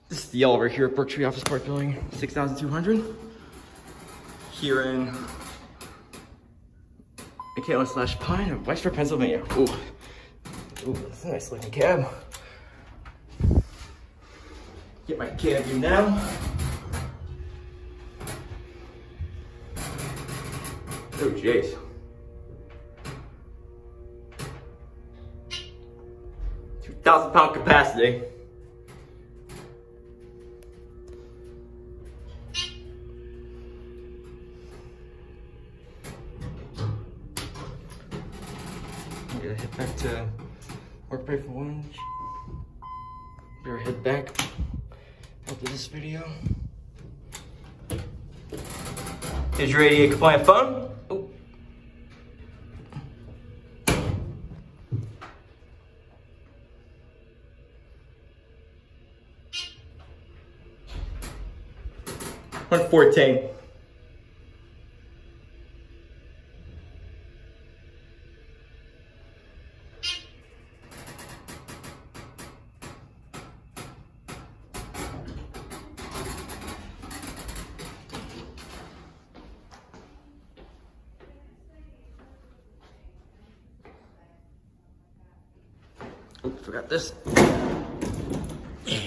This is the elevator here at Brooktree Office Park building, 6,200. Here in McCandless / Pine of Wexford, Pennsylvania. Ooh, that's a nice looking cab. Get my cab view now. Oh, jeez. £2,000 capacity. I'm gonna head back to work break for lunch. Better head back after this video. Is your ADA compliant phone? Oh. $114. Oh, forgot this. Yeah.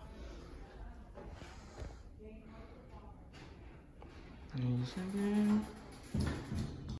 Give me a second.